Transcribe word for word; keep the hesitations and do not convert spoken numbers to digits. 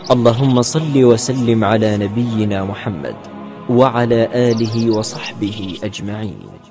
اللهم صل وسلم على نبينا محمد وعلى آله وصحبه أجمعين.